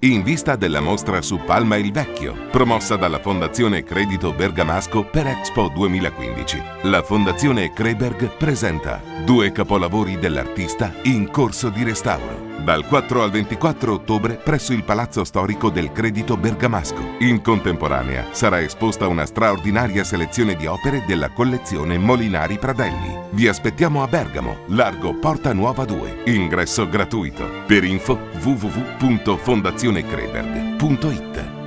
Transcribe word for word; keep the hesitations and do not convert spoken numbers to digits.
in vista della mostra su Palma il Vecchio, promossa dalla Fondazione Credito Bergamasco per Expo duemilaquindici. La Fondazione Kreberg presenta due capolavori dell'artista in corso di restauro. Dal quattro al ventiquattro ottobre presso il Palazzo Storico del Credito Bergamasco. In contemporanea sarà esposta una straordinaria selezione di opere della collezione Molinari Pradelli. Vi aspettiamo a Bergamo, largo Porta Nuova due. Ingresso gratuito. Per info w w w punto fondazione kreberg punto it.